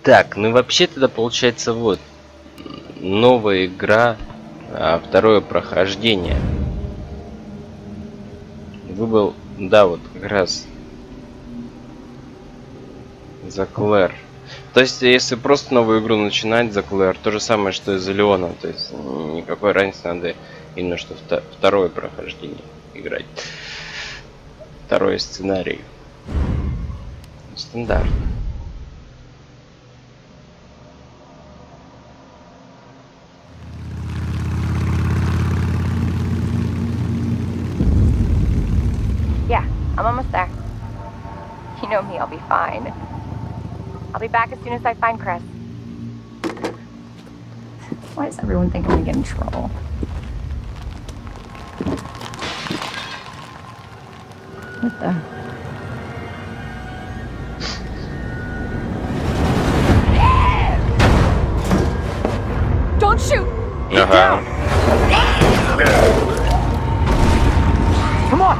Так, ну вообще тогда получается вот новая игра, второе прохождение. Выбыл, да, вот как раз за Клэр. То есть, если просто новую игру начинать за Клэр, то же самое, что и за Леона. То есть, никакой разницы, надо именно что второе прохождение играть. Второй сценарий. Стандартно. Yeah, I'm almost there. You know me, I'll be fine. I'll be back as soon as I find Chris. Why does everyone think I'm gonna get in trouble? What the? Don't shoot! Ага. Come on.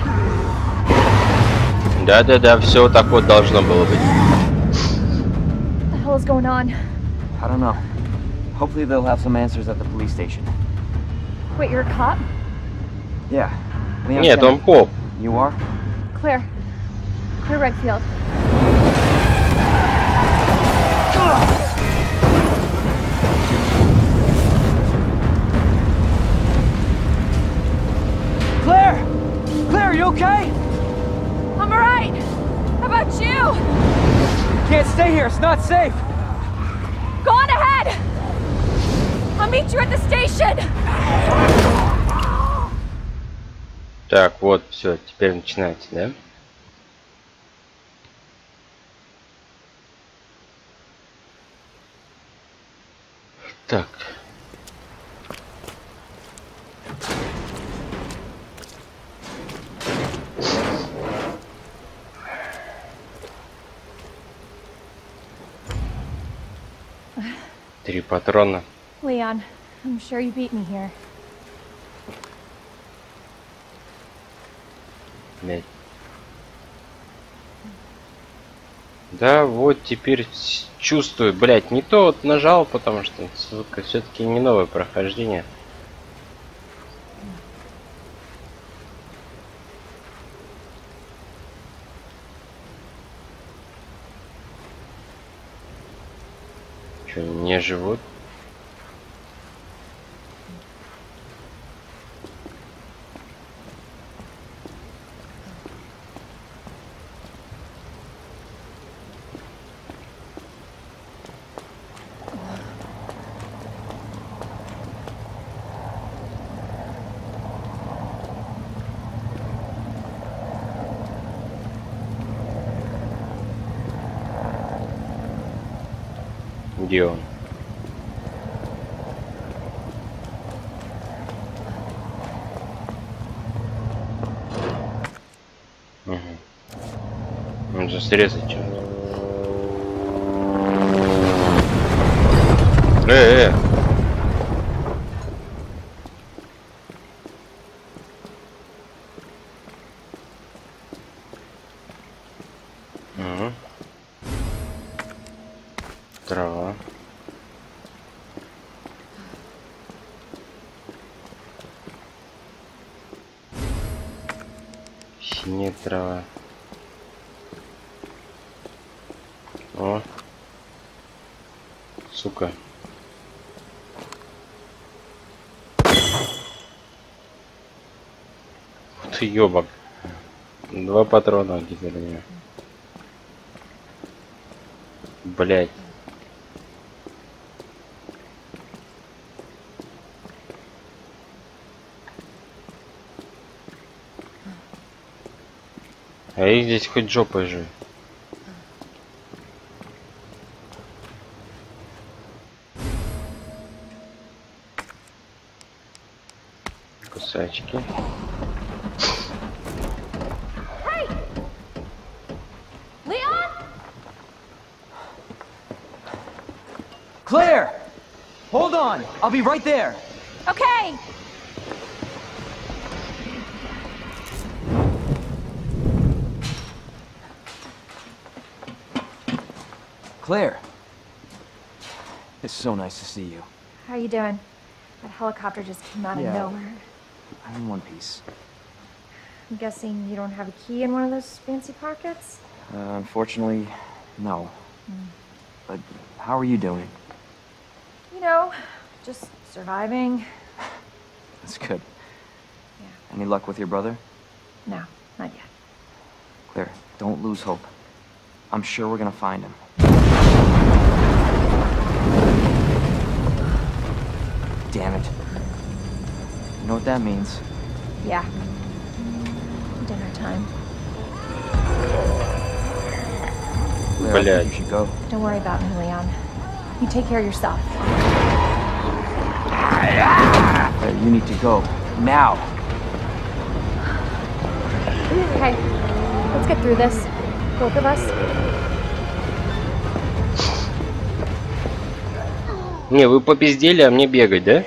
Да-да-да, все так вот должно было быть. What the hell is going on? I don't know. Hopefully they'll have some answers at the police station. Wait, you're a cop? Yeah. Leon Нет, Kennedy. он коп. You are? Claire. Claire Redfield. Claire! Claire, are you okay? I'm alright! How about you? You can't stay here. It's not safe. Go on ahead! I'll meet you at the station! Так, вот, все, теперь начинайте, да? Так. Три патрона. Leon, I'm sure you beat me here. Блядь. Да, вот теперь чувствую, блядь, не то вот нажал, потому что, сука, все-таки не новое прохождение. Что, не живут? Где он? Угу. Он же срезать что-то. Угу. Трава. Синяя трава. О. Сука. Ты ёбак. 2 патрона теперь у меня. Блять. А их здесь хоть жопой же. Кусачки. Hey! Leon? Claire! Hold on. I'll be right there. Okay! Claire, It's so nice to see you. How you doing? That helicopter just came out of nowhere. I'm in one piece. I'm guessing you don't have a key in one of those fancy pockets? Unfortunately, no. But how are you doing? You know, just surviving. That's good. Yeah. Any luck with your brother? No, not yet. Claire, don't lose hope. I'm sure we're gonna find him. Damn it. You know what that means? Yeah. Dinner time. Claire, I Блядь. think you should go. Don't worry about me, Leon. You take care of yourself. Claire, you need to go. Now! Okay, let's get through this. Both of us. Не, вы попиздели, а мне бегать, да?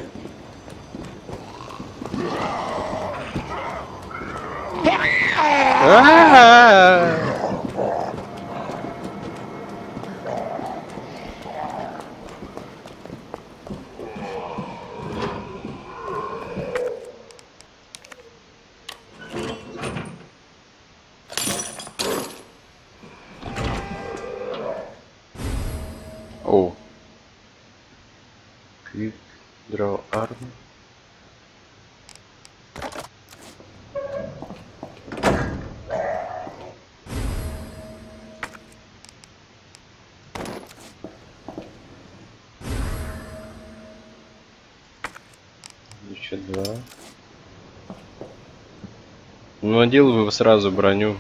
О. Quick draw arm. Еще два. Ну, надел бы сразу броню.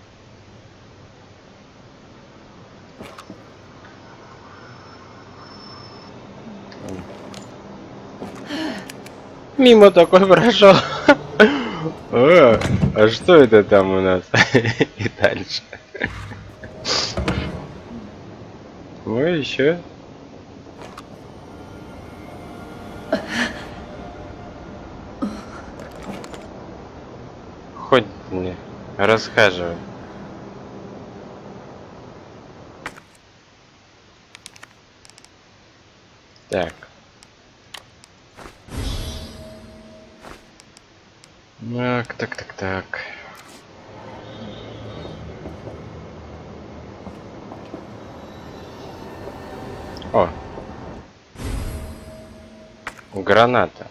Мимо такой прошел. А что это там у нас? И дальше. Ой, еще. Хоть мне расскажи. Так. Так. О. Граната.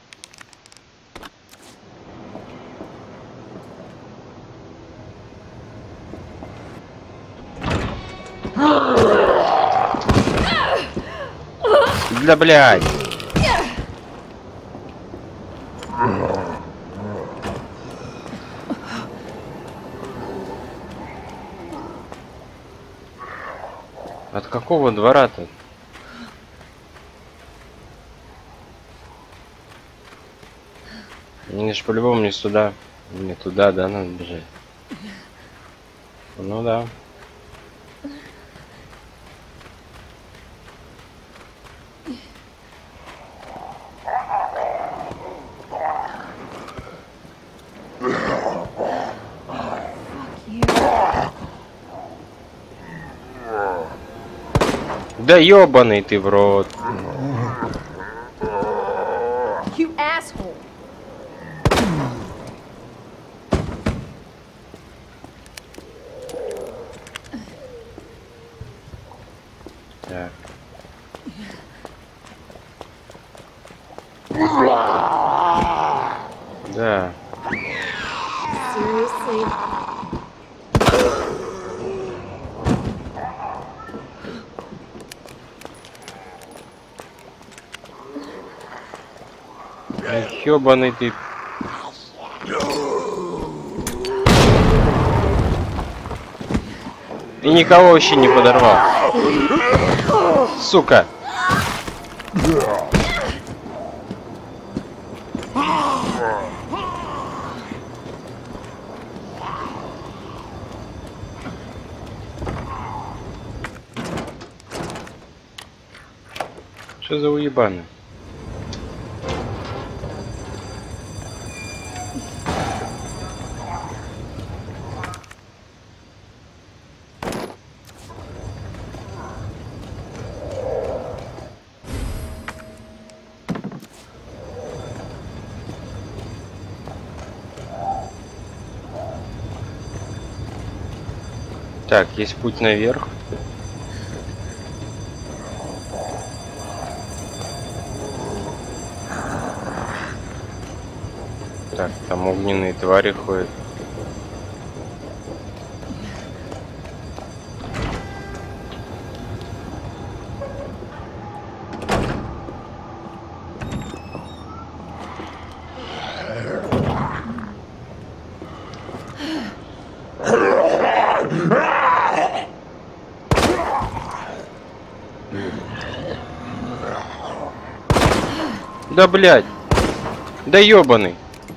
Да блядь. От какого двора-то? Мне ж по-любому не сюда. Не туда, да, надо бежать. Ну да. Да ёбаный ты в рот. You asshole. Так. Да. Seriously? Ёбаный ты. И никого вообще не подорвал. Сука. Что за уебаны? Так, есть путь наверх. Так, там огненные твари ходят. Да блядь! Да ёбаный!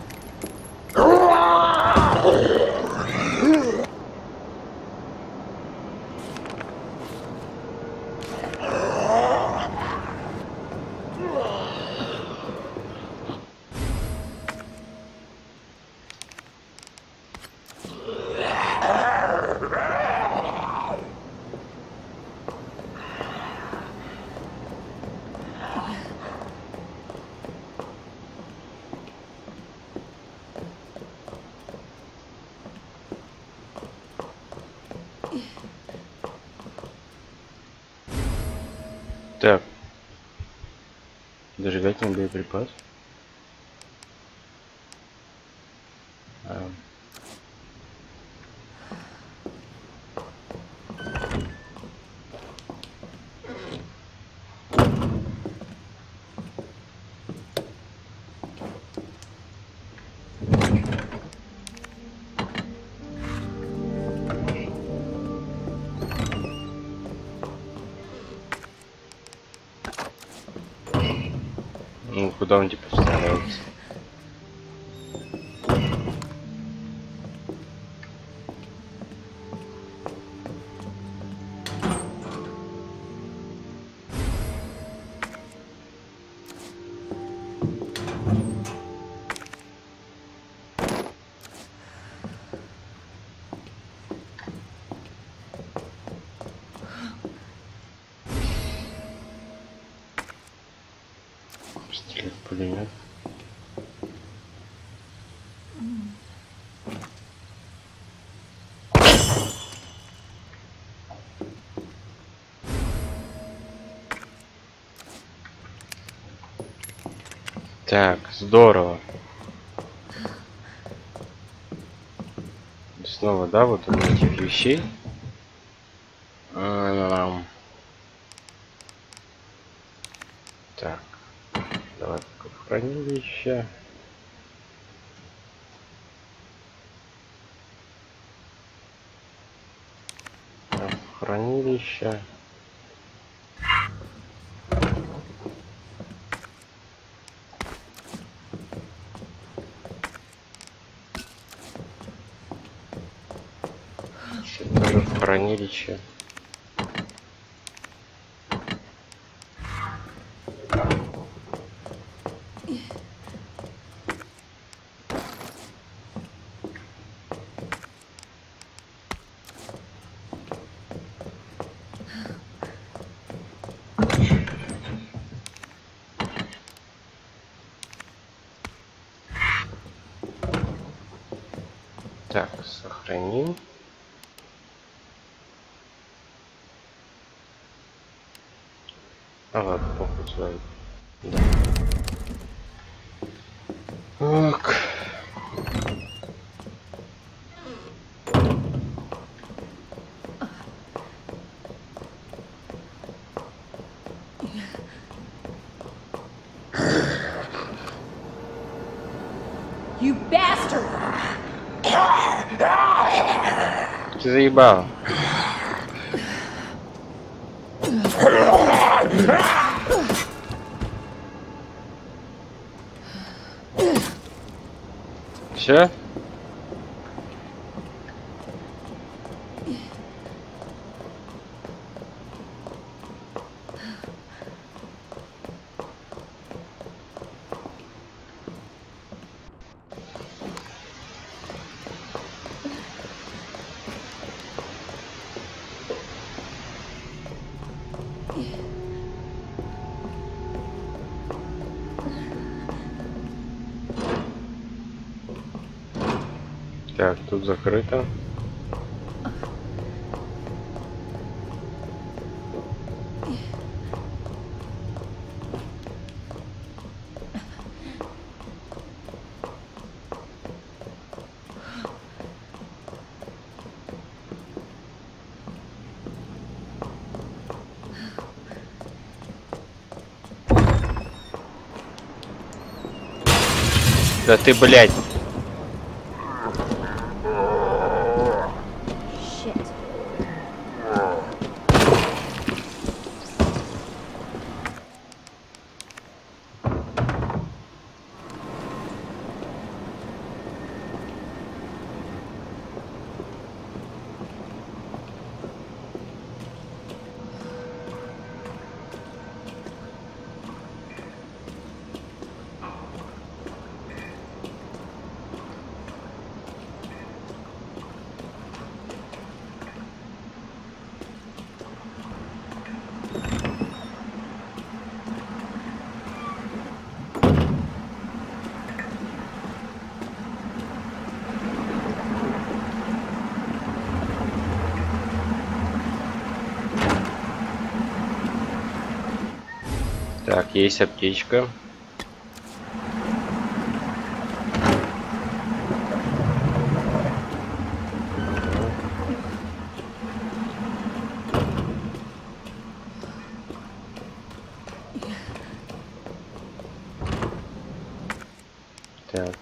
Так. Зажигательный боеприпас. Ну, куда он типа вставляется? Пистолет, пулемет. Так, здорово. Снова, да, вот у этих вещей. Так, давай в хранилище. Хранилище. Тоже в хранилище. Так, сохраним. А ладно, похуй свой. Да. Так. You bastard! Ты заебал. Все? Так, тут закрыто. Да ты, блядь. Shit. Так, есть аптечка. Так.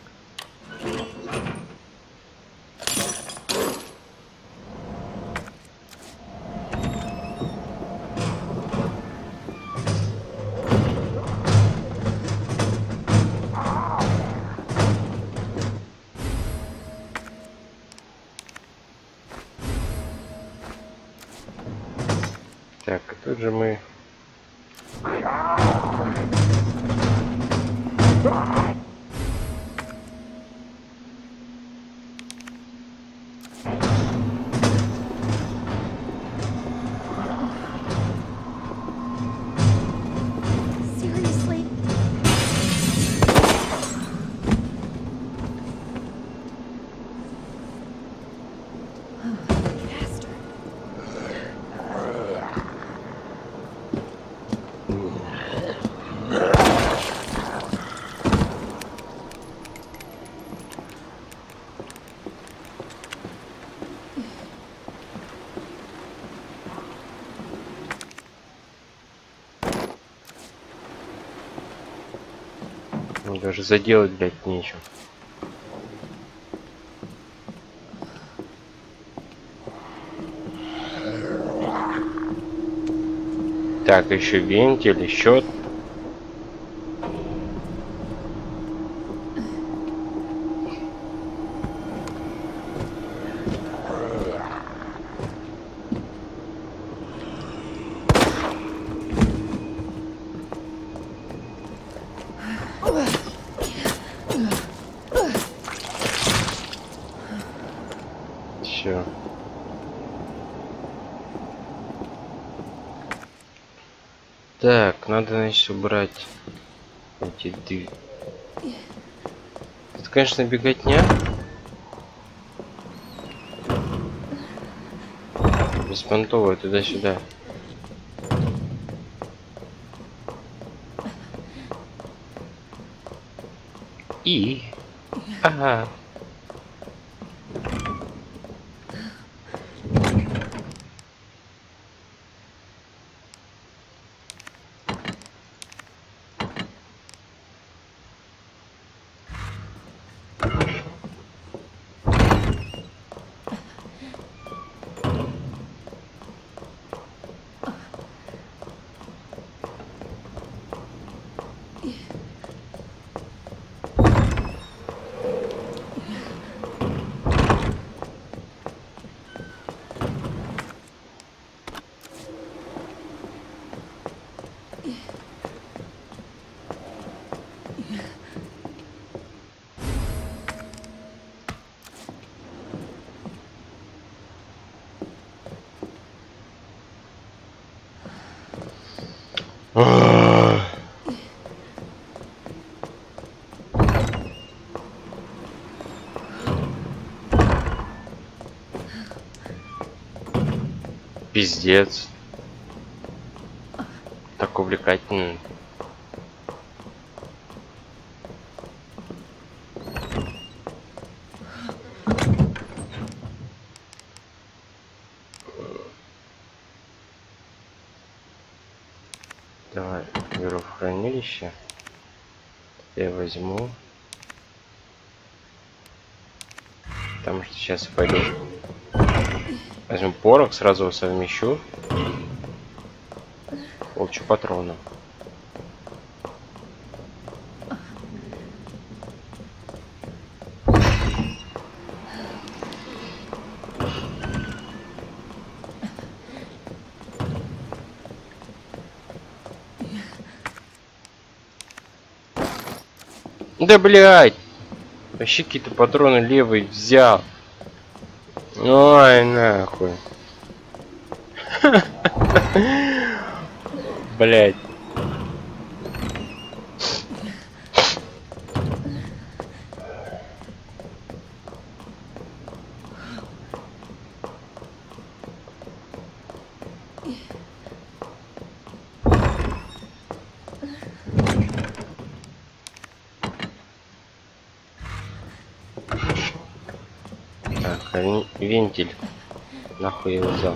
Так, и тут же мы... Seriously? Bastard. Ну, даже заделать, блядь, нечем. Так, еще вентиль, счет. Все. Так, надо, значит, убрать эти две. Это, конечно, беготня. Беспонтовая туда-сюда. И... Ага. Пиздец. Так увлекательно. Давай, беру в хранилище. Я возьму. потому что сейчас я пойду возьму порох, сразу его совмещу. Получу патроны. Да блядь! Вообще какие-то патроны левый взял. Ой, нахуй. Блядь. Так, а вентиль. Нахуй я его взял.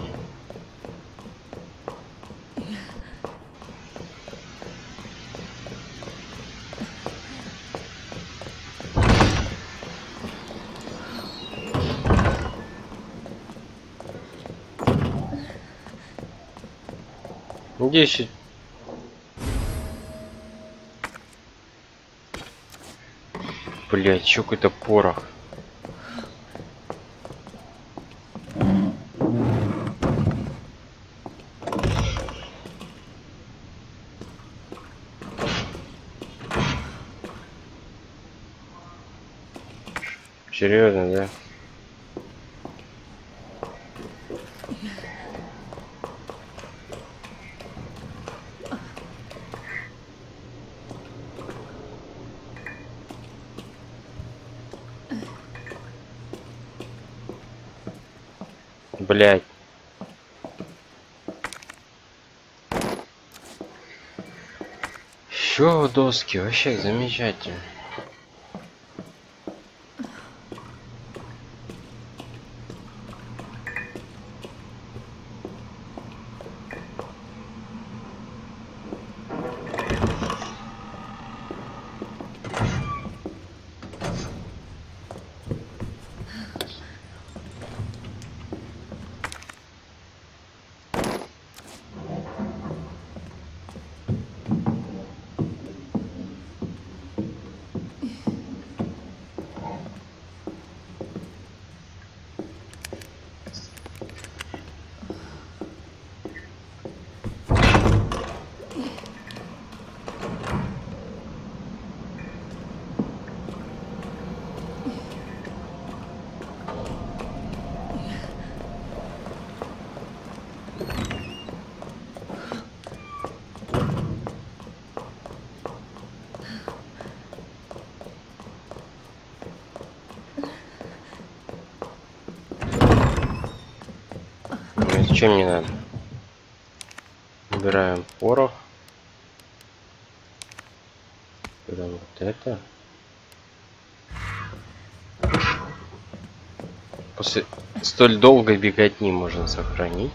Где еще? Блять, чё какой-то порох. Серьезно, да? Блять. Еще доски, вообще замечательно. Зачем мне надо? Убираем порох. Убираем вот это. После столь долгой беготни можно сохранить.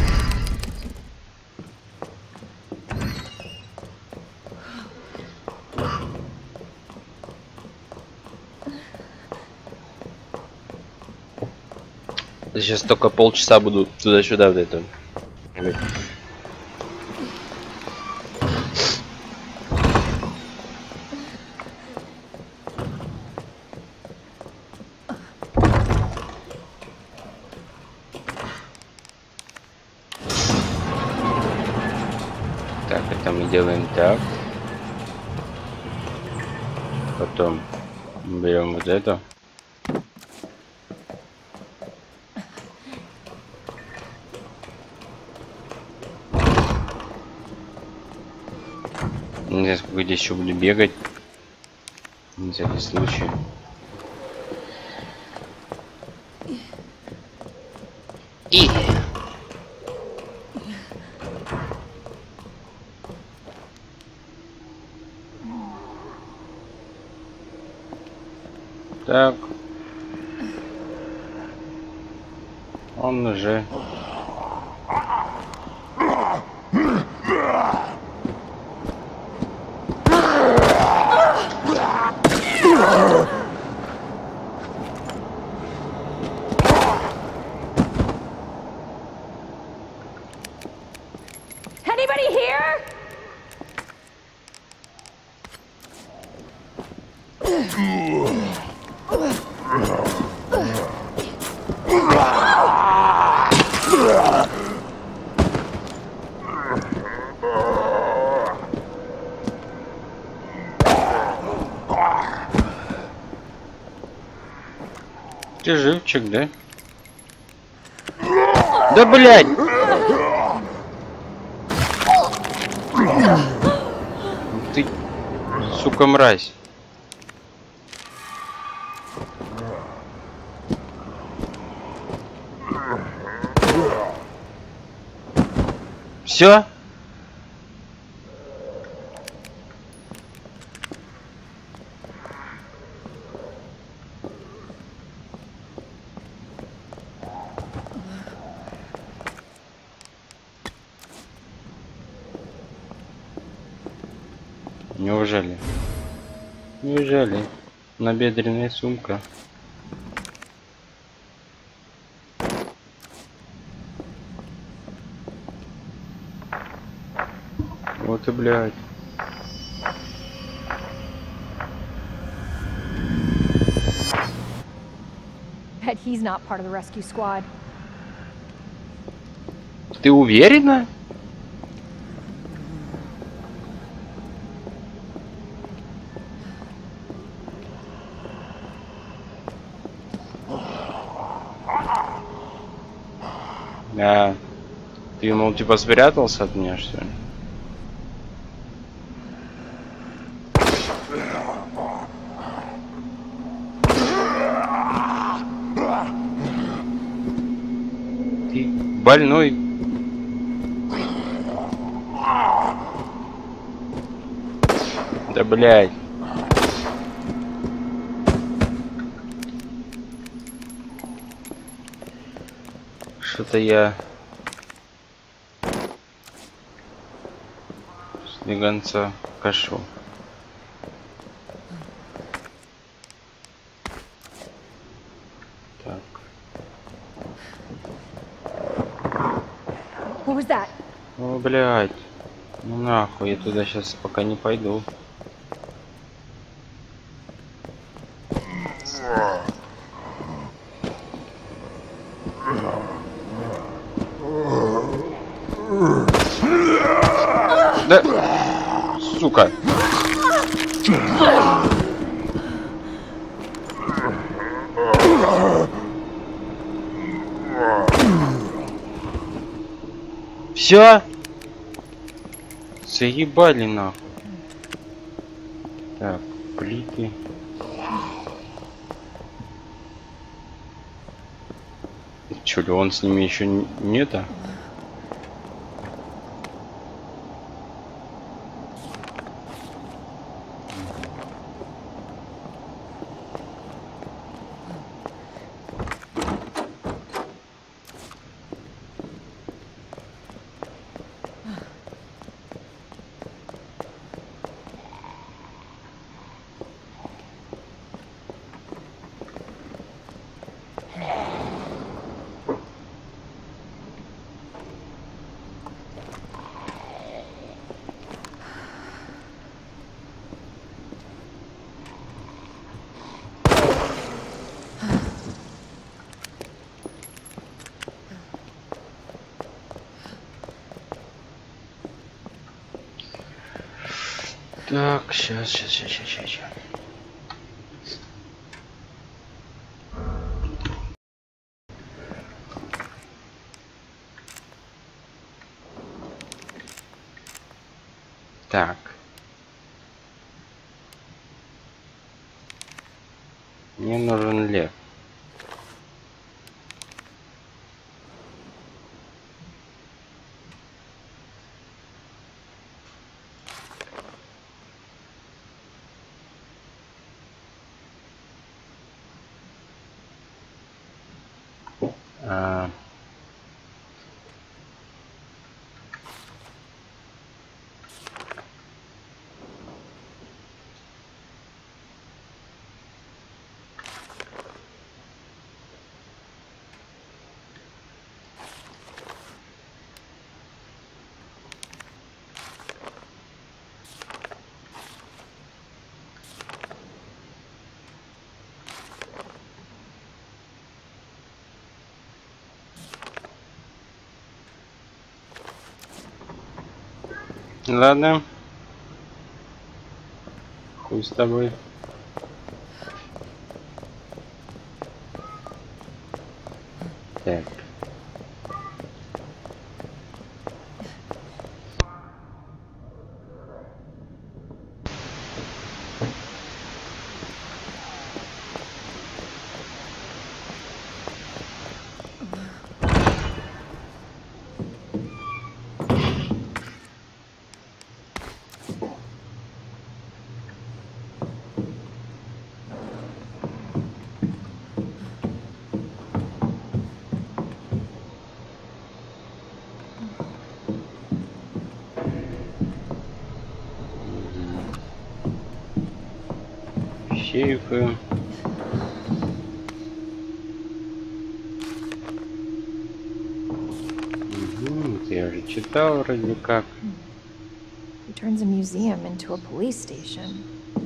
Сейчас только полчаса буду туда-сюда в этом. Так, это мы делаем так. Потом берем вот это. Не знаю, сколько здесь еще буду бегать. На всякий случай. И... Так. Он уже... anybody here? Ты живчик, да? Да блядь! Ты, сука, мразь. Все? Неужели? Неужели? Набедренная сумка. Вот и блядь. Bet he's not part of the rescue squad. Ты уверена? Да. Ты, мол, типа спрятался от меня, что ли? Ты больной. Да блядь. Что-то я слегонца кашу. Так. What was that? О, блядь. Ну нахуй, я туда сейчас пока не пойду. Да, сука. Все? Заебали нахуй. Так, плиты. Чё ли он с ними еще не-то? Так, сейчас. Так. Мне нужен лев. Ладно. Хуй с тобой. Так. Сейфы. Это я уже читал вроде как. He turns a museum into a police station.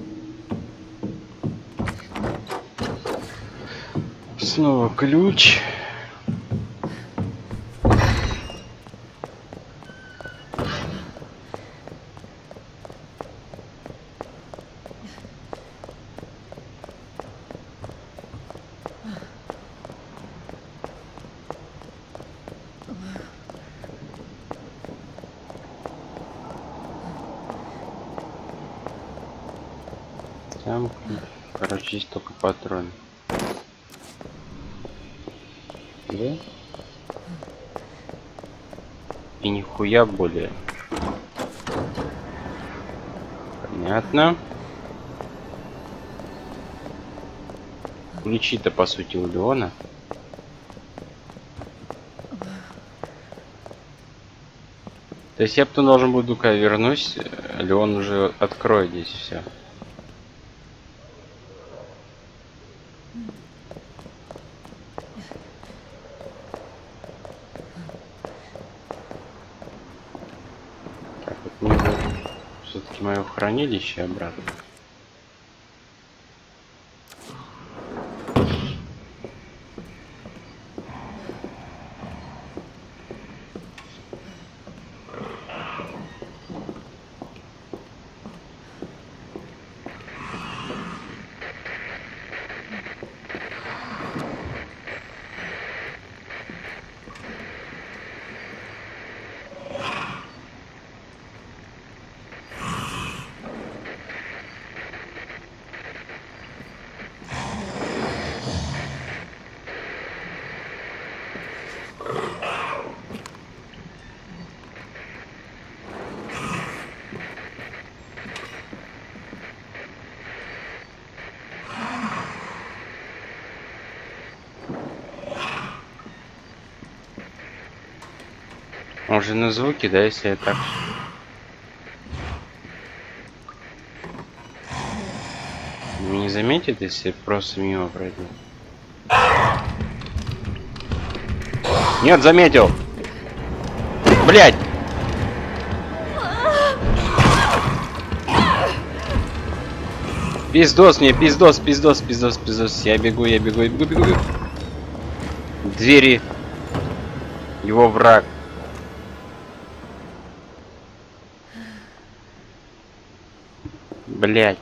Снова ключ. Там, короче, есть только патроны. Да? И нихуя более. Понятно. Ключи-то по сути у Леона. То есть я потом должен буду, когда вернусь, Леон уже откроет здесь все. Так, вот мне все-таки мое хранилище обратно. Уже на звуки, да, если я так. Не заметит, если просто мимо пройду. Нет, заметил. Блять. Пиздос мне, пиздос, пиздос, пиздос, пиздос. Я бегу, я бегу, я бегу, бегу, бегу. Двери. Его враг. Блять.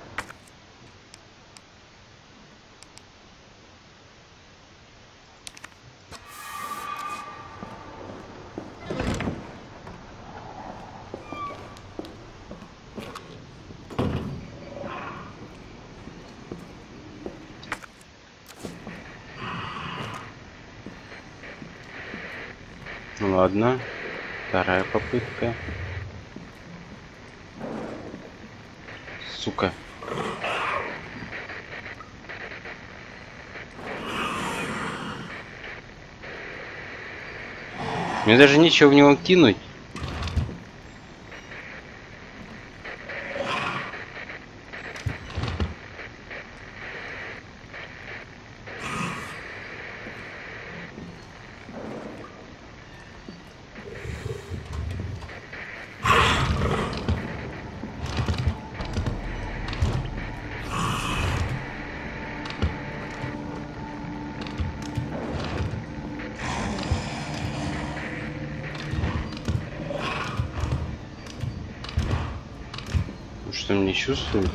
Ладно. Вторая попытка. Сука. Мне даже нечего в него кинуть. что он не чувствует?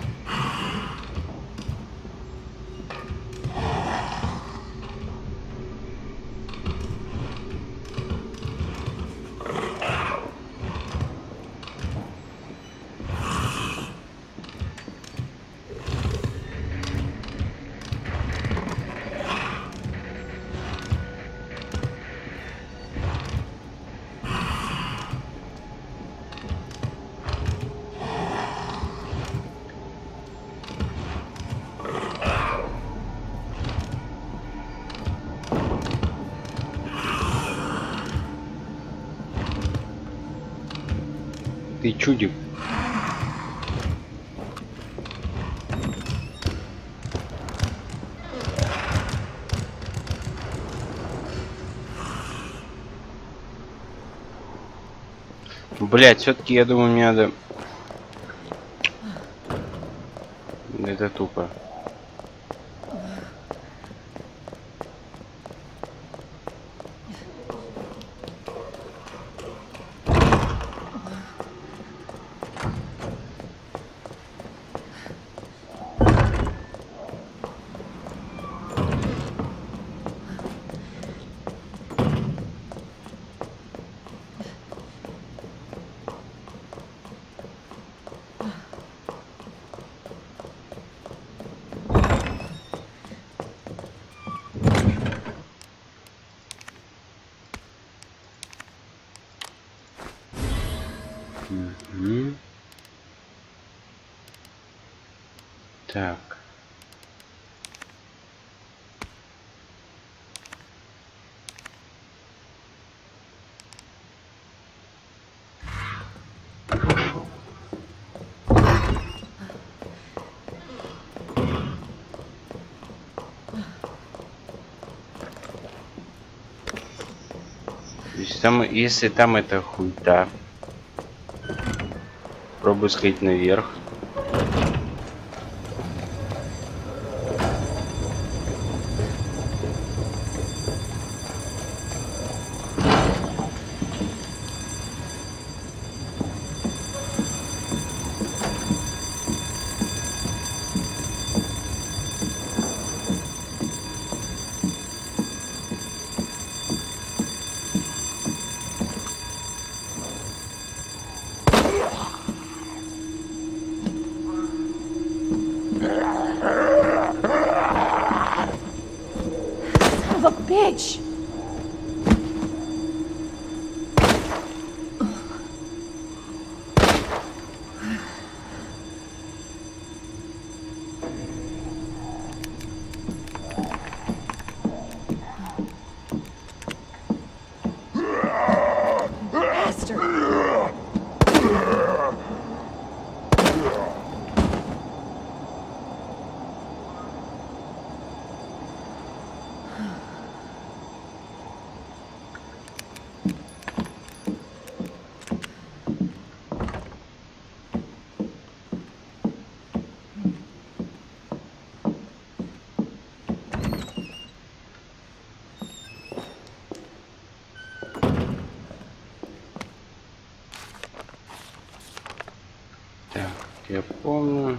Ты чудик. Блять, все-таки я думаю, мне надо. Это тупо. Угу. Так. Если там это хуйта, пробую сходить наверх. Son of a bitch! Я помню.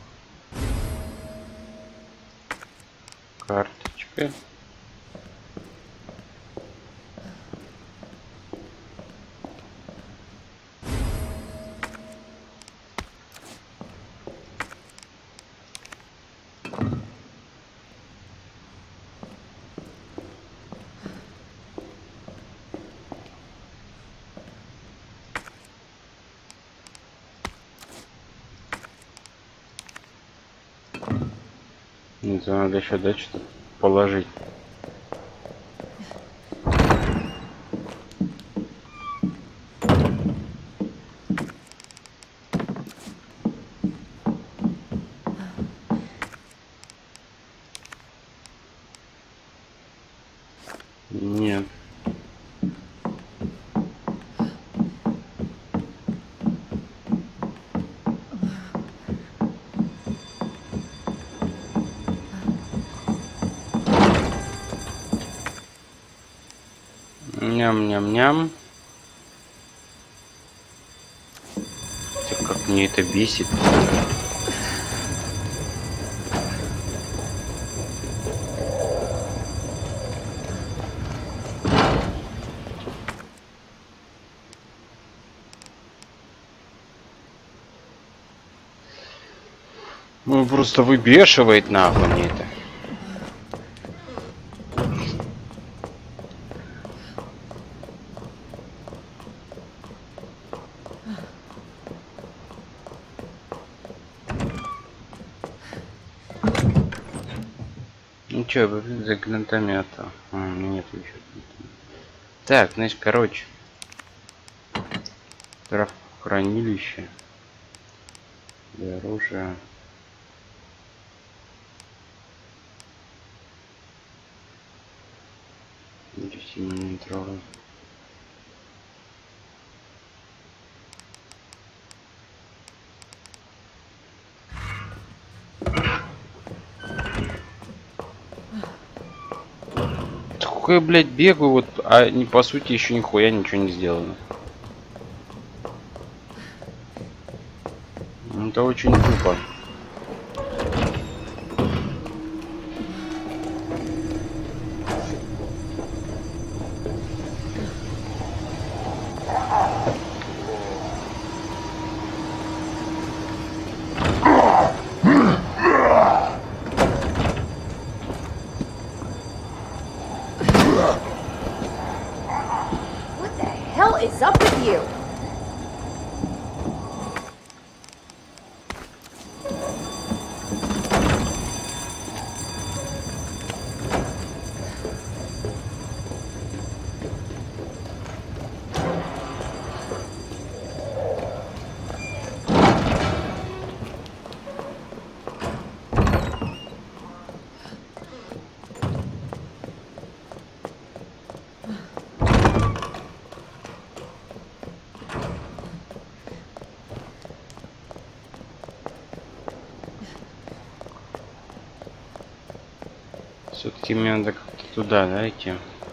Карточка. Это надо еще, да, что-то положить. Нет. Ням-ням-ням. Как Мне это бесит. Ну просто выбешивает нахуй мне это. Ну чё, за гранатомета. Нет еще. Так, значит, короче. Хранилище. Для оружия. Миллиметровый. Сколько я, блядь, бегаю, вот, а не по сути еще нихуя ничего не сделано. Это очень тупо. What the hell is up with you? Все-таки мне надо как-то туда, да, идти.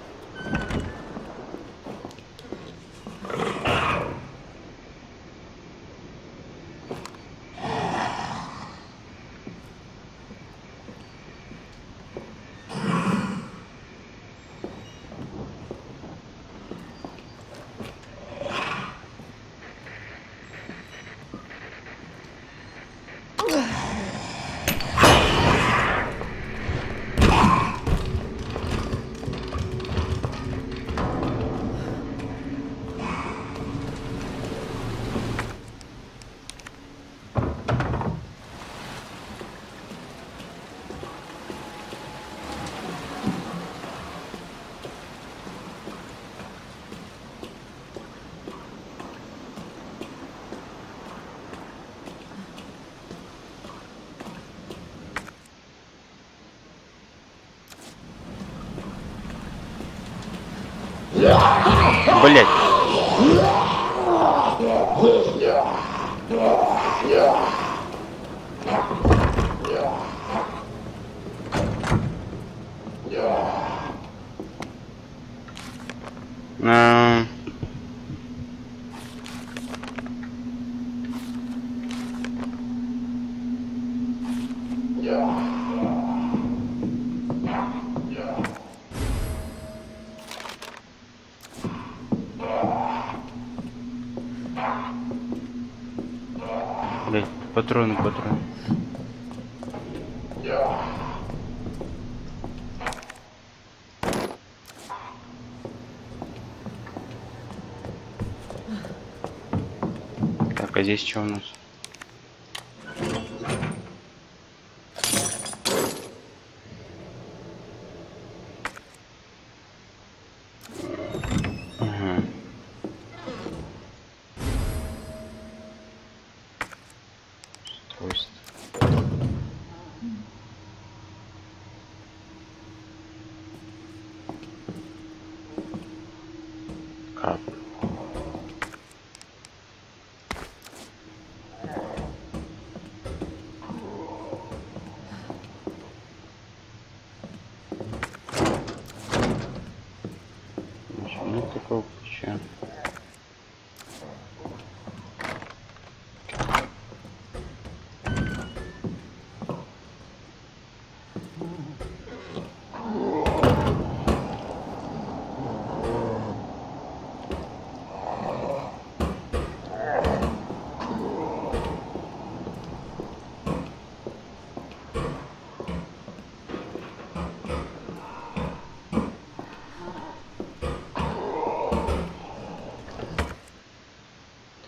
Блять. Блять, патроны. Так, а здесь что у нас?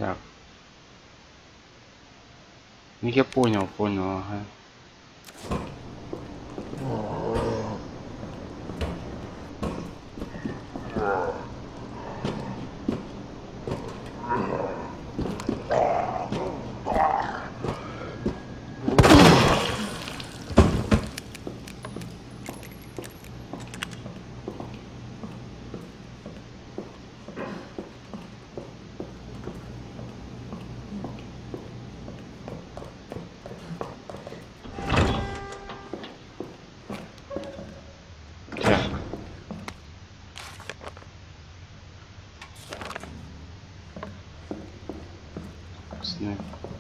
Так. Ну я понял, ага. Сны.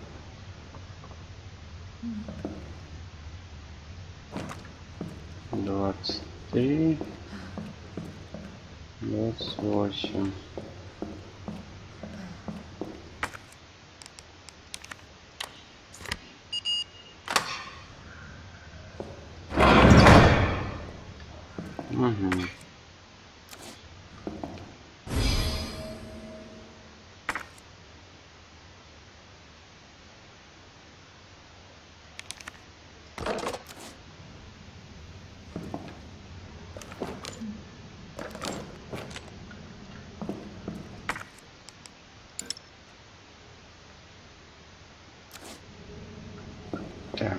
23, 28. Угу. Так.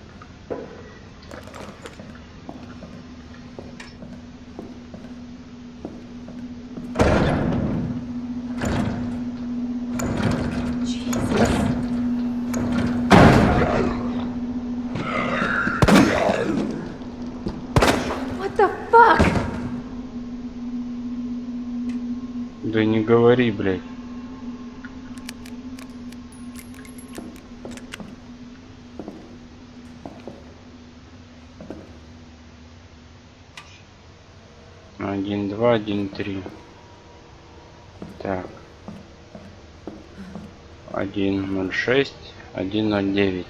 What the fuck? Да не говори, блядь. Один, два, 1, 3. Так. 1.06, 1.09.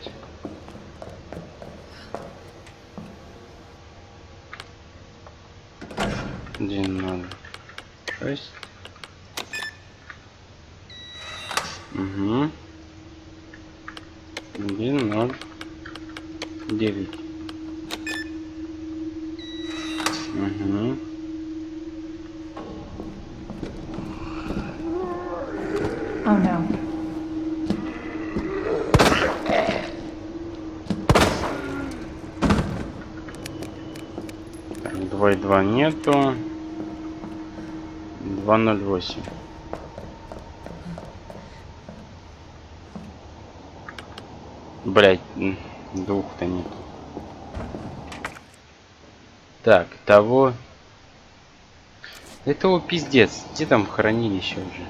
Один, 0, 6. Угу. 1, 0, 9. Угу. Oh no. Так, 2.2 нету. 2.08. Блять, двух-то нету. Так, того. Это пиздец. Где там хранилище уже?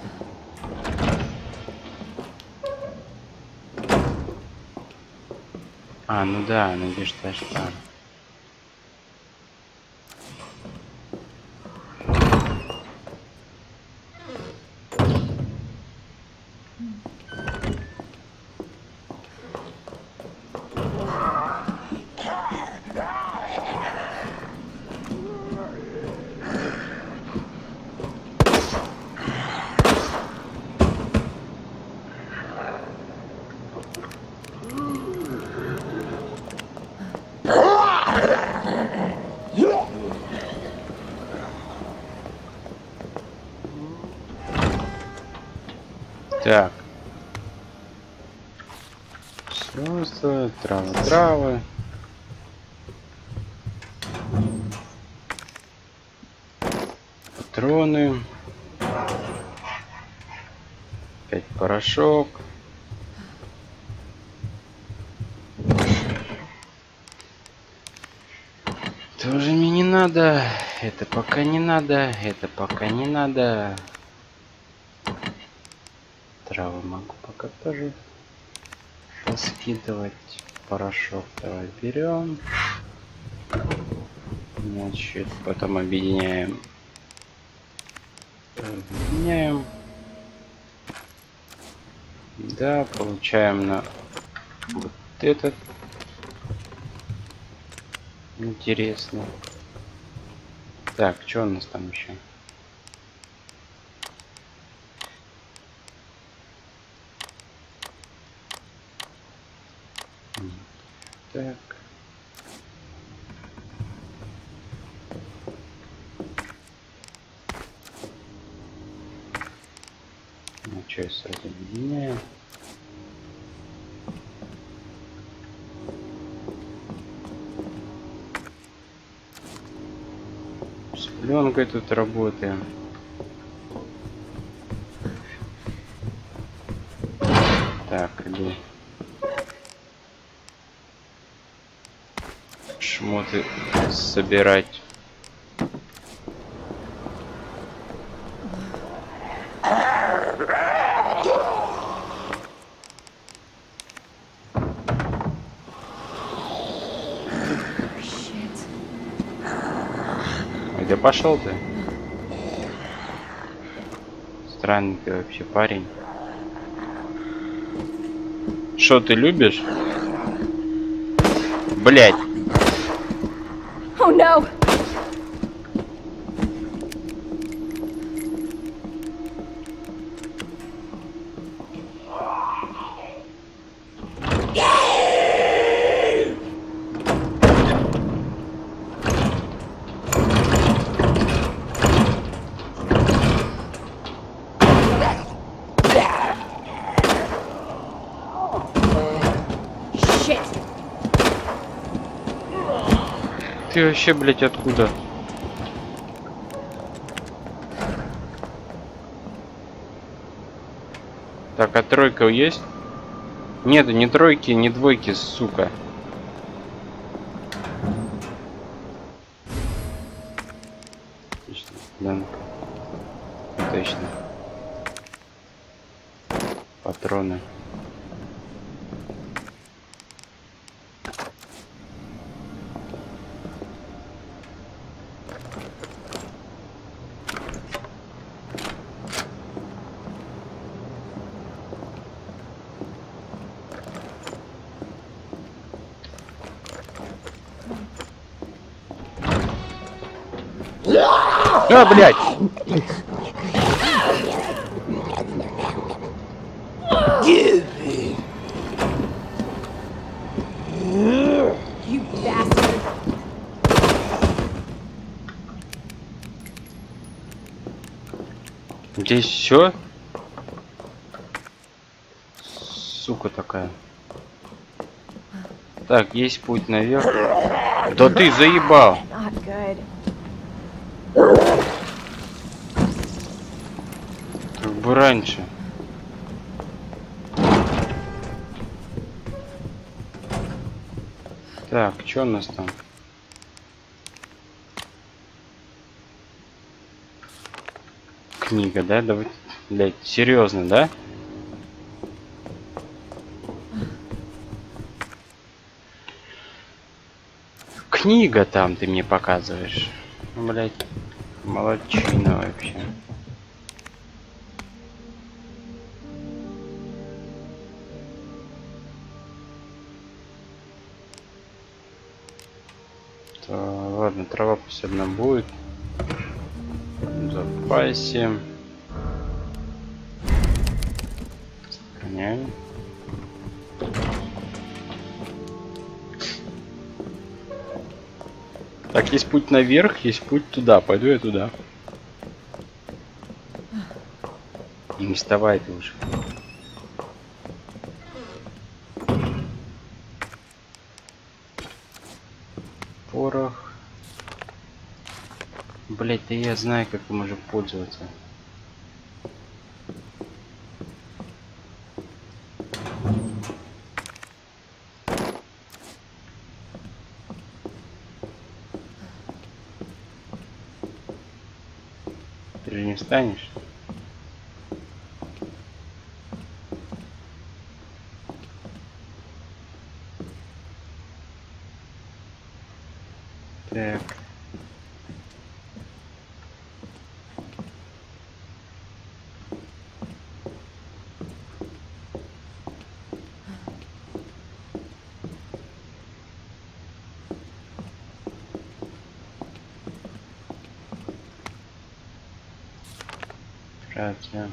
А, ну да, Надежда Ашпар. Так. Просто травы. Патроны. Опять порошок. Тоже мне не надо. Это пока не надо. Это пока не надо. Травы могу пока тоже поскидывать. Порошок давай берем. Значит, потом объединяем. Объединяем. Да, получаем на вот этот. Интересно. Так, что у нас там еще? Так. Ну что, я сразу объединяю. С пленкой тут работаем. Так, иду. Шмоты собирать. Где пошел ты? Странный ты вообще парень. Что ты любишь? Блять. Oh no! Ты вообще, блять, откуда? Так, а тройка есть? Нет, не тройки, не двойки, сука. Отлично, да. Точно. Патроны. А, блядь! You bastard! Здесь все? Сука такая. Так, есть путь наверх. Да ты заебал! Not good. Как бы раньше. Так, что у нас там? Книга, да? Давай, блядь, серьезно, да? Книга там ты мне показываешь. Блядь, молодчина вообще. То, ладно, трава пусть одна будет. В запасе. Сохраняем. Так, есть путь наверх, есть путь туда. Пойду я туда. Не вставай ты уже. Порох. Блять, да я знаю, как им уже пользоваться. Ты же не встанешь? Так. Рация.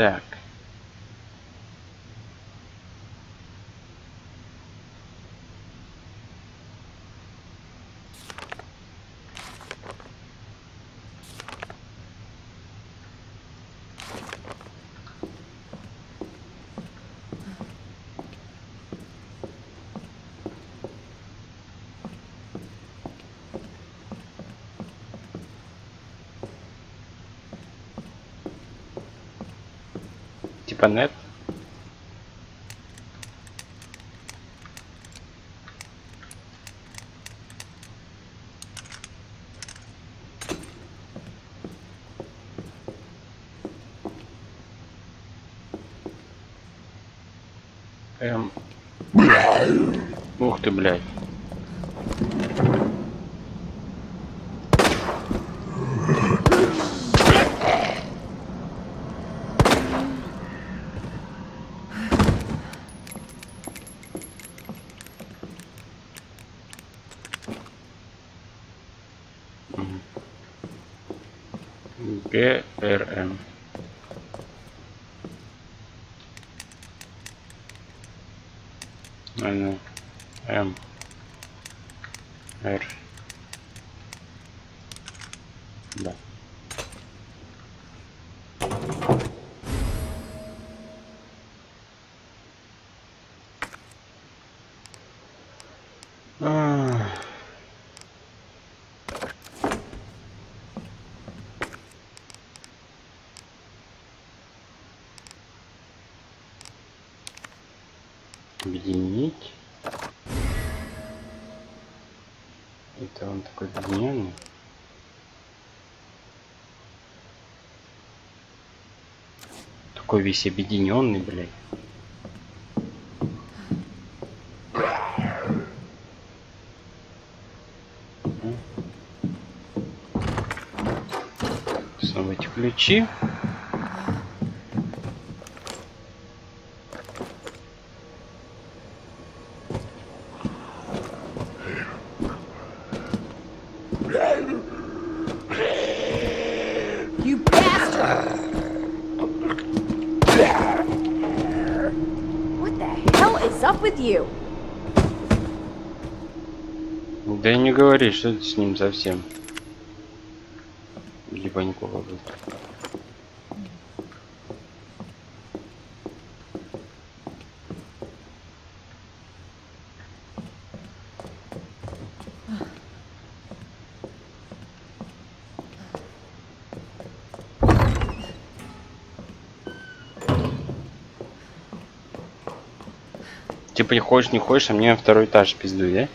Так. Типа нет. Ух ты, блядь. ГРМ. М. Р. Да. Объединить. Это он такой объединенный. Такой весь объединенный, блядь. Снова эти ключи. You bastard! What the hell is up with you? Да и не говори, что это с ним совсем. Ебанькова будет. Типа не хочешь, не хочешь, а мне на второй этаж пизду, да?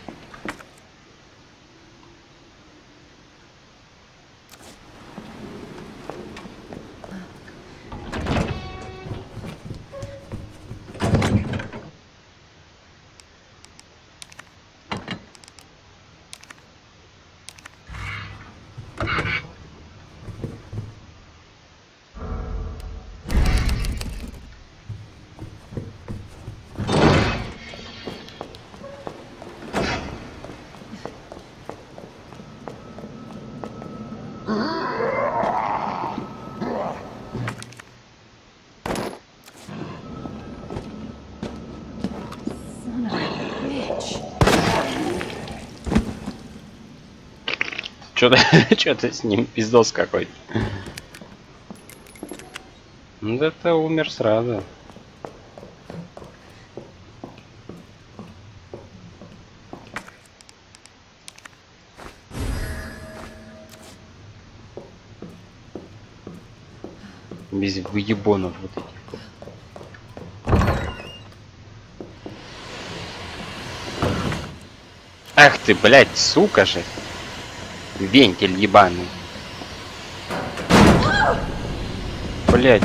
Son of a bitch. Что-то с ним пиздос какой-то. Ну это умер сразу. Без выебонов вот этих. Ах ты, блядь, сука же. Вентиль ебаный. Блядь.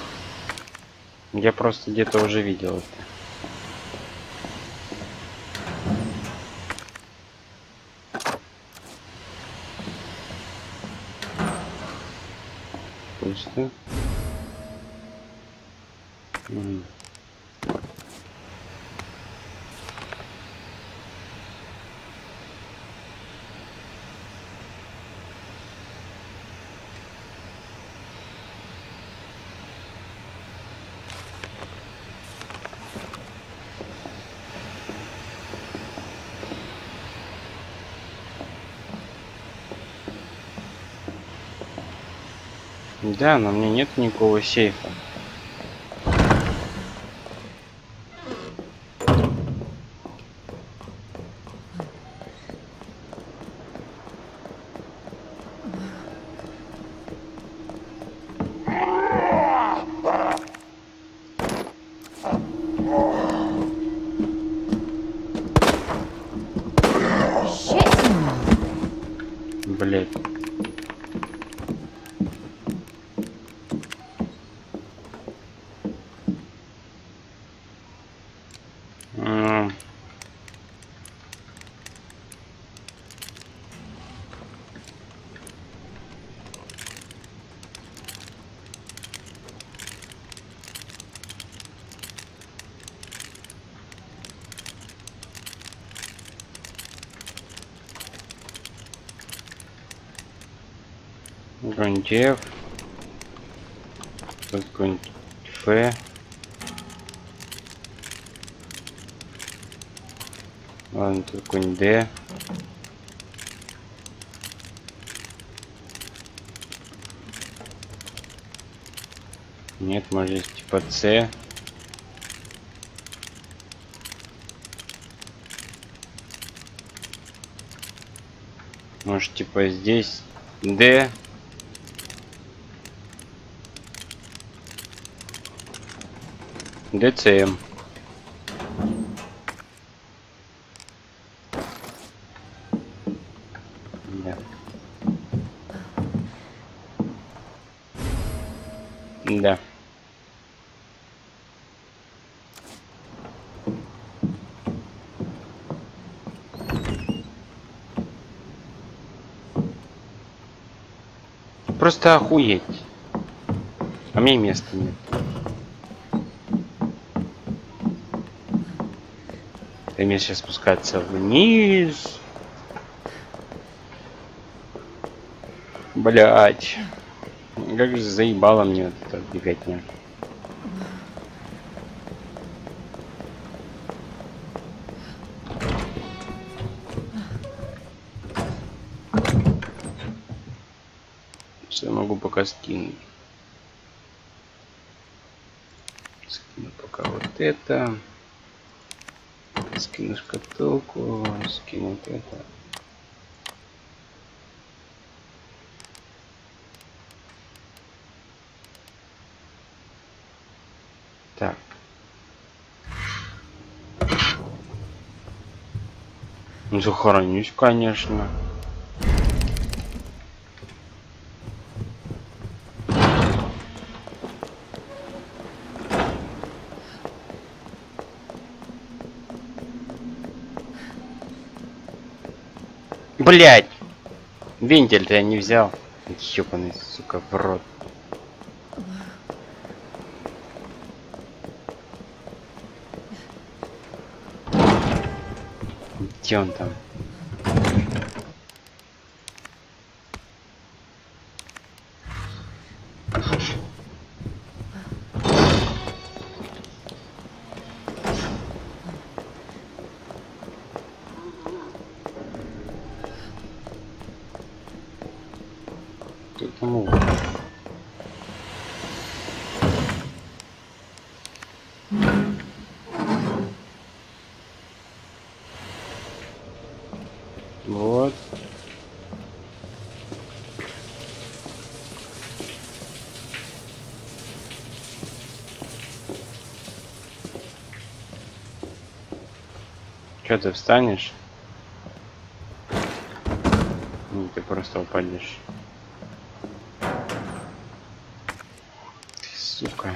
Я просто где-то уже видел это. Пусто. Да, но мне нет никакого сейфа. Блять. Какой-нибудь F. Тут какой-нибудь F. Ладно, тут какой-нибудь D. Нет, может здесь типа C. Может типа здесь D. DCM. Да. Да. Просто охуеть. А мне места нет. И мне сейчас спускаться вниз. Блять. Как же заебало мне вот эта беготня. Что я могу пока скинуть? Скину пока вот это. Скину шкатулку. Скину вот это. Так. Ну, захоронюсь, конечно. Блять! Вентиль-то я не взял. Ёбаный, сука, в рот. Где он там? Тут ему. Вот. Чё ты встанешь? Ну, ты просто упадешь. Ты, сука.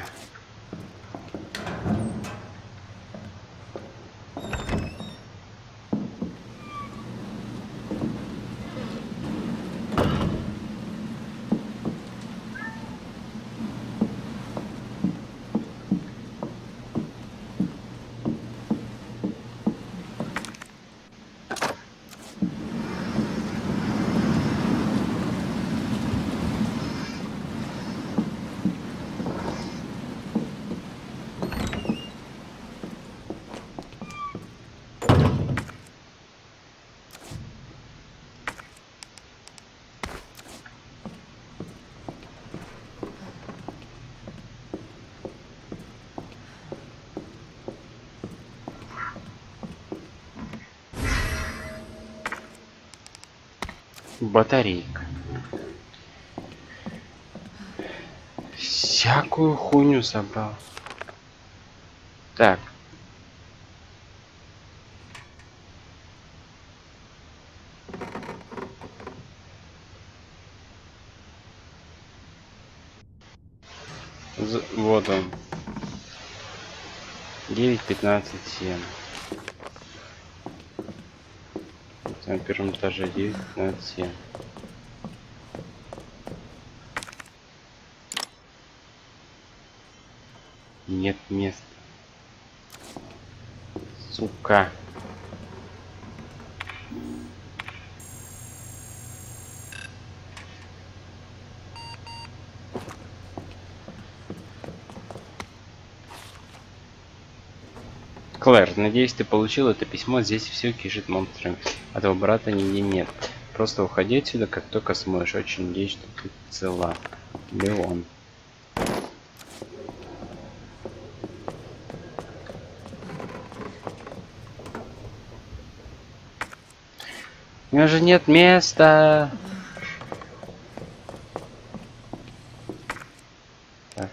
Батарейка. Всякую хуйню собрал. Так. Вот он. 9:15:7. На первом этаже 9:15:7. Нет места. Сука. Клэр, надеюсь, ты получил это письмо. Здесь все кишит монстрами. А твоего брата нигде нет. Просто уходи отсюда, как только сможешь. Очень надеюсь, что ты цела. Леон. У меня же нет места. Так.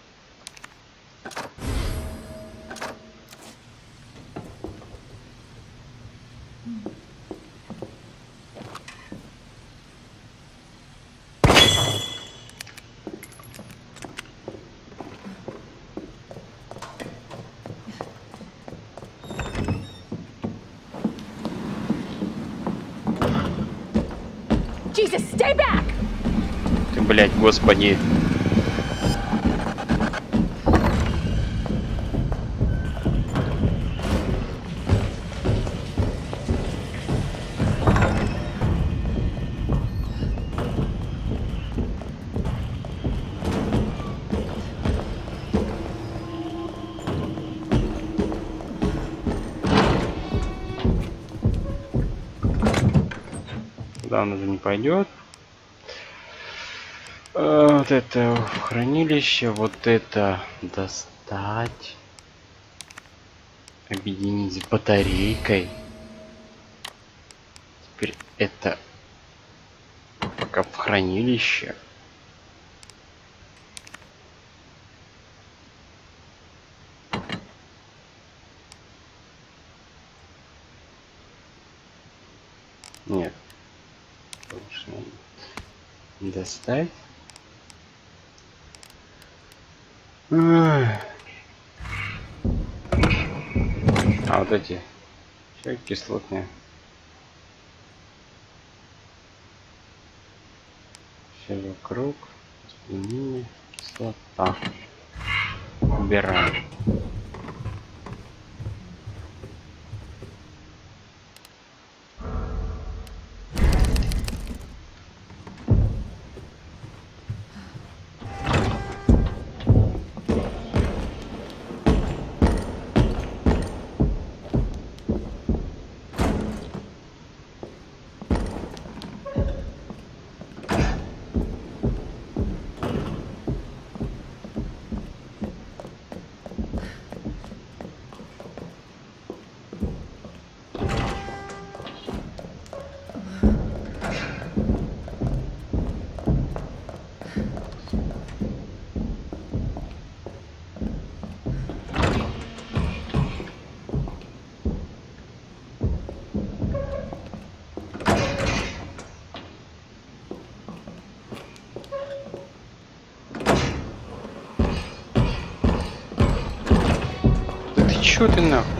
Jesus, stay back! Ты, блядь, господи. Туда он уже не пойдет. Вот это хранилище, вот это достать, объединить с батарейкой. Теперь это пока в хранилище. Нет, больше надо достать. А вот эти все кислотные. Все вокруг. Воспламенение, кислота. Убираем. Чё ты нахуй?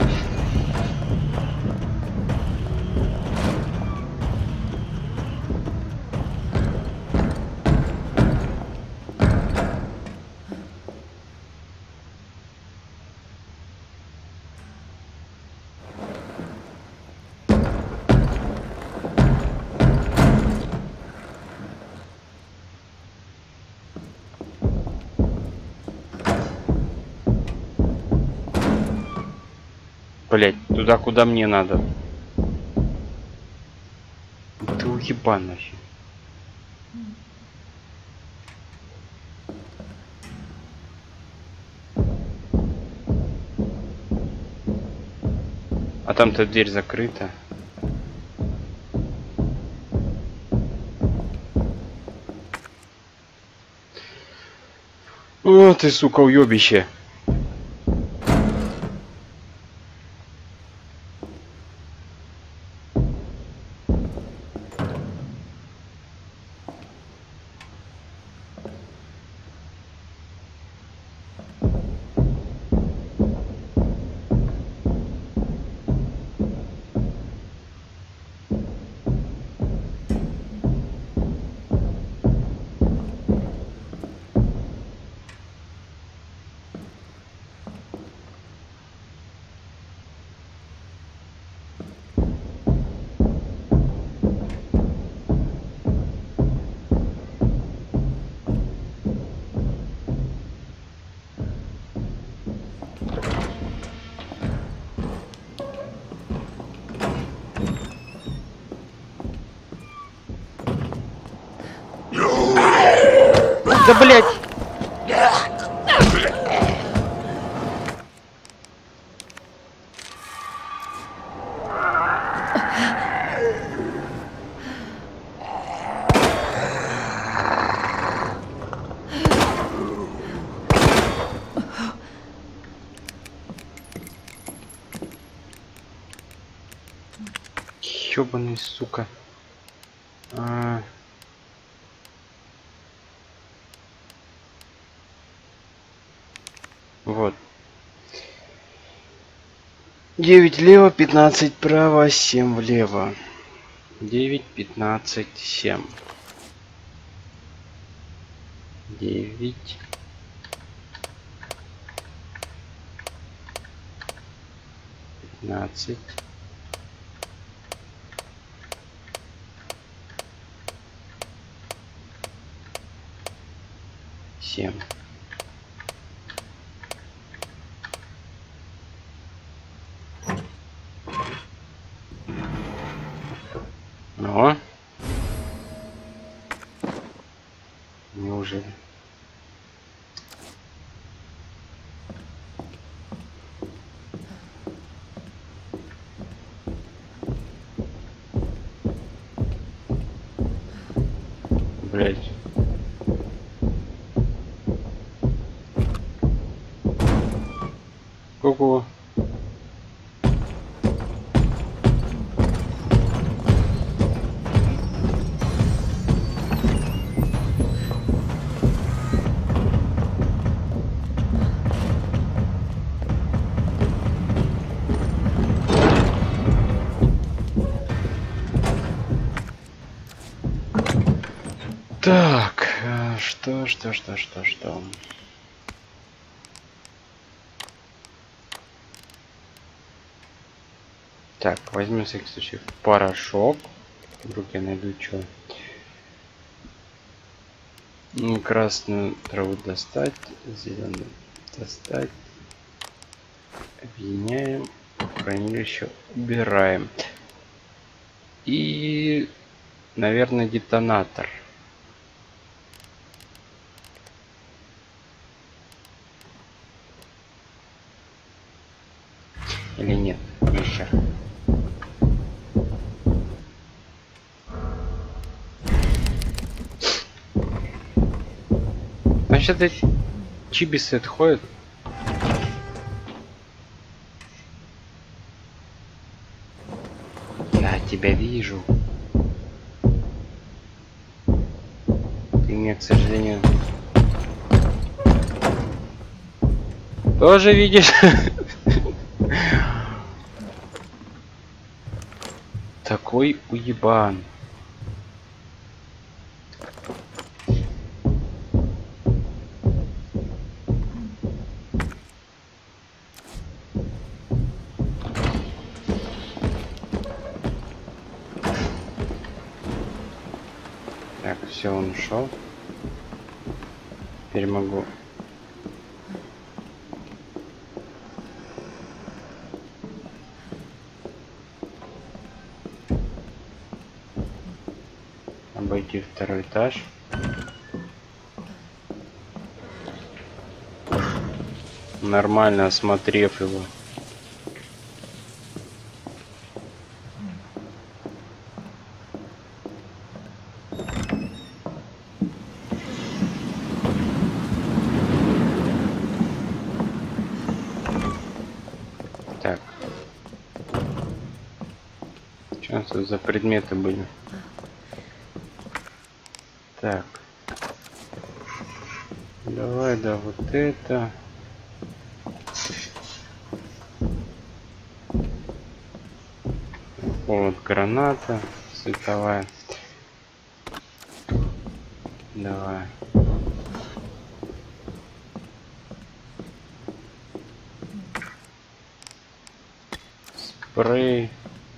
Блять, туда, куда мне надо. Ты уебан вообще. А там-то дверь закрыта. О, ты, сука, уёбище. Да, блядь! Ёбаный, сука. Вот. 9 влево, 15 вправо, 7 влево. 9, 15, 7. 9. 15. 7. Ну? Неужели? Блять. Ку-ку. Так, что? Так, возьмем в всякий случай порошок. Вдруг я найду что. Красную траву достать, зеленую достать. Объединяем, хранилище убираем. И, наверное, детонатор. Или нет? Еще. Значит, эти чибисы отходят. Я тебя вижу. Ты меня, к сожалению, тоже видишь. Такой уебан. Так, все, он ушел. Теперь могу. Обойти второй этаж. Нормально осмотрев его. Что за предметы были? Так. Давай, да, вот это. Вот граната световая. Давай. Спрей.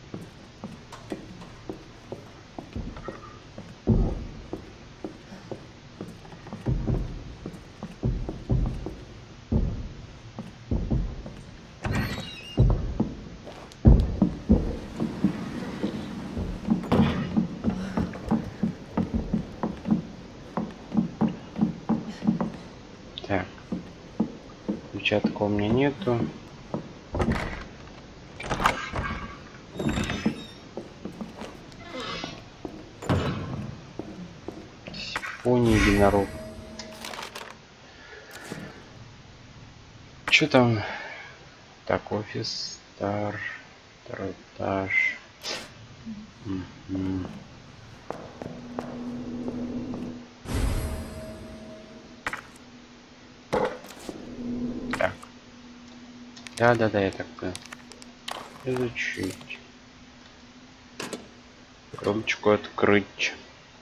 Так. Перчатка у меня нету. Сифоний единорог. Что там? Так, офис, стар, второй этаж. Мгм. Так. Да, я так понял. Изучить. Коробочку открыть.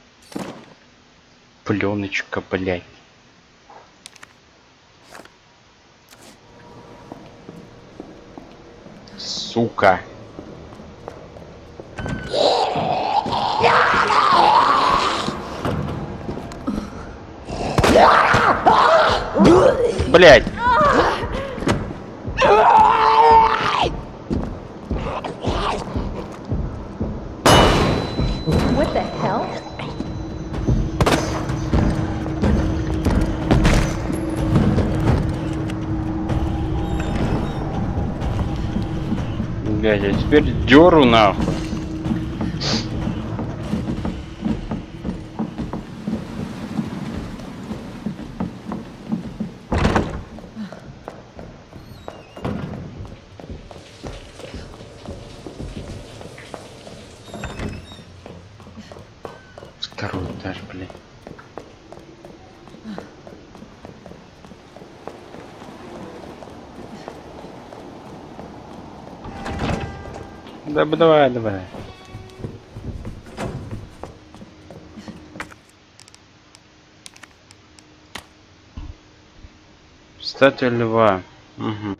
Пленочка, блядь. Сука. Блядь. What the hell? Блядь, а теперь дёру нахуй. Второй этаж, блядь. Да, давай. Статуя льва. Угу.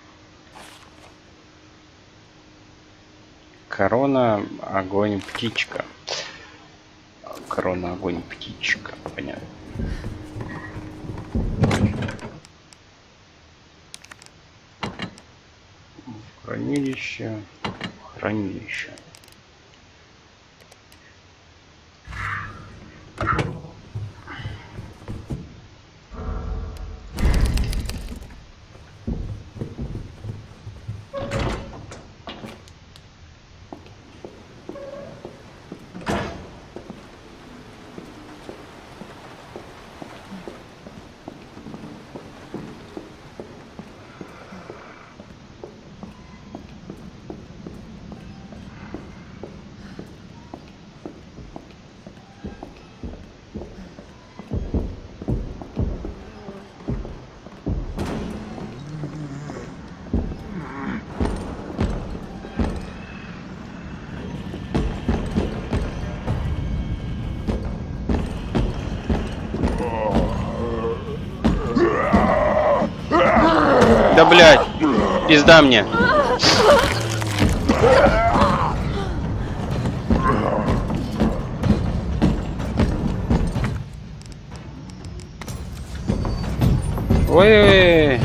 Корона, огонь, птичка. Корона, огонь, птичка. Понятно. Хранилище. Да, блядь, пизда мне. Ой-ой-ой.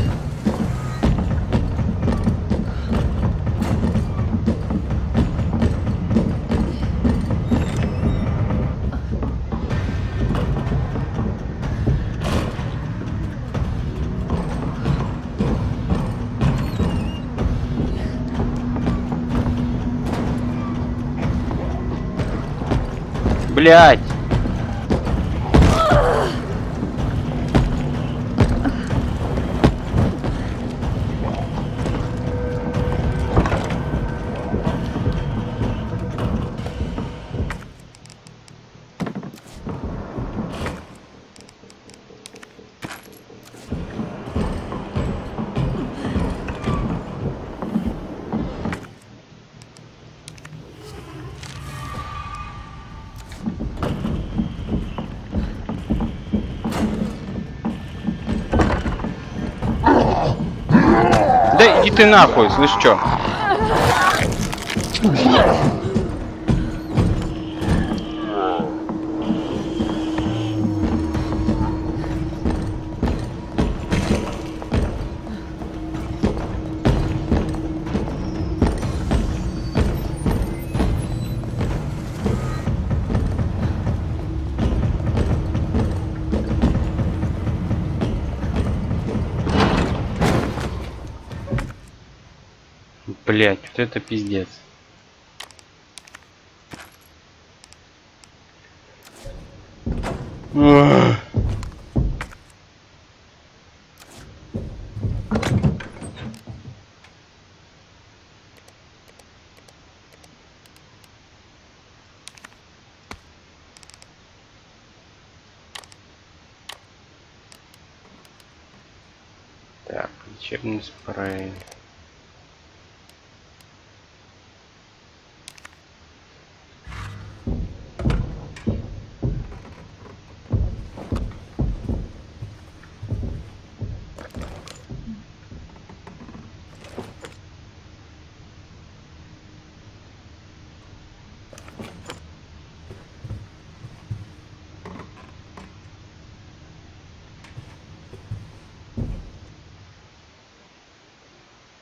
Блядь. Да иди ты нахуй, слышь, чё? Блять, вот это пиздец. Ugh. Так, лечебный спрей.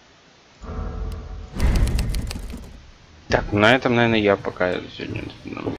Так, на этом, наверное, я пока сегодня